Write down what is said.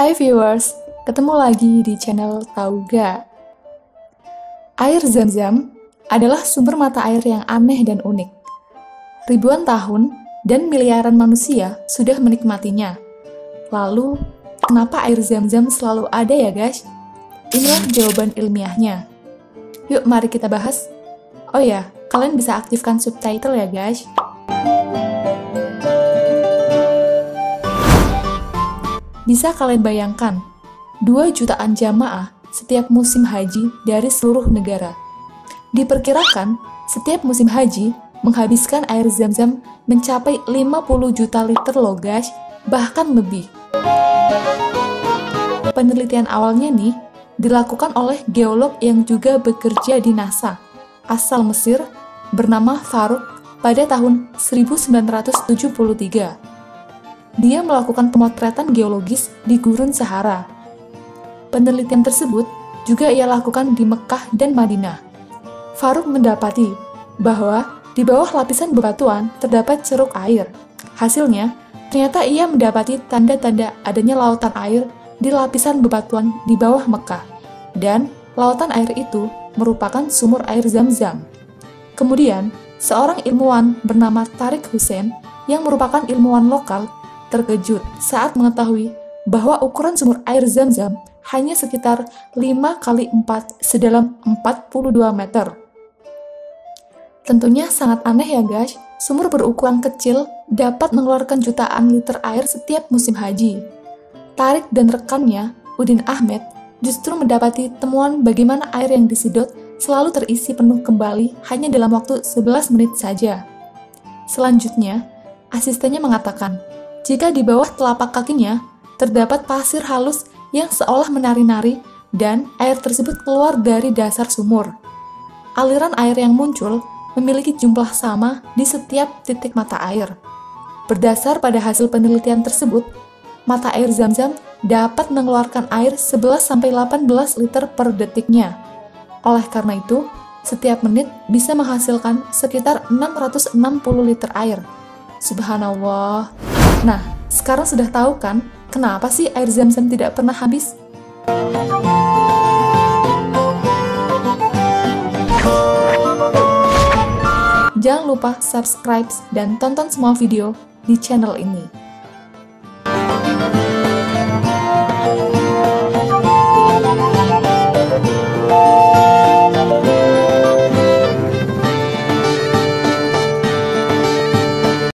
Hai viewers, ketemu lagi di channel Tahu Ga. Air Zam-Zam adalah sumber mata air yang aneh dan unik. Ribuan tahun dan miliaran manusia sudah menikmatinya. Lalu, kenapa air Zam-Zam selalu ada ya guys? Inilah jawaban ilmiahnya. Yuk mari kita bahas. Oh ya, kalian bisa aktifkan subtitle ya guys. Bisa kalian bayangkan, 2 jutaan jamaah setiap musim haji dari seluruh negara. Diperkirakan, setiap musim haji menghabiskan air Zam-Zam mencapai 50 juta liter loh guys, bahkan lebih. Penelitian awalnya nih, dilakukan oleh geolog yang juga bekerja di NASA, asal Mesir, bernama Farouk pada tahun 1973. Dia melakukan pemotretan geologis di Gurun Sahara. Penelitian tersebut juga ia lakukan di Mekah dan Madinah. Farouk mendapati bahwa di bawah lapisan bebatuan terdapat ceruk air. Hasilnya, ternyata ia mendapati tanda-tanda adanya lautan air di lapisan bebatuan di bawah Mekah. Dan lautan air itu merupakan sumur air Zam-Zam. Kemudian, seorang ilmuwan bernama Tariq Hussein yang merupakan ilmuwan lokal terkejut saat mengetahui bahwa ukuran sumur air Zam-Zam hanya sekitar 5 kali 4 sedalam 42 meter. Tentunya sangat aneh ya guys, sumur berukuran kecil dapat mengeluarkan jutaan liter air setiap musim haji. Tariq dan rekannya, Udin Ahmed, justru mendapati temuan bagaimana air yang disedot selalu terisi penuh kembali hanya dalam waktu 11 menit saja. Selanjutnya, asistennya mengatakan, jika di bawah telapak kakinya terdapat pasir halus yang seolah menari-nari dan air tersebut keluar dari dasar sumur. Aliran air yang muncul memiliki jumlah sama di setiap titik mata air. Berdasar pada hasil penelitian tersebut, mata air Zam-Zam dapat mengeluarkan air 11-18 liter per detiknya. Oleh karena itu, setiap menit bisa menghasilkan sekitar 660 liter air. Subhanallah. Nah, sekarang sudah tahu kan kenapa sih air Zam-Zam tidak pernah habis? Jangan lupa subscribe dan tonton semua video di channel ini.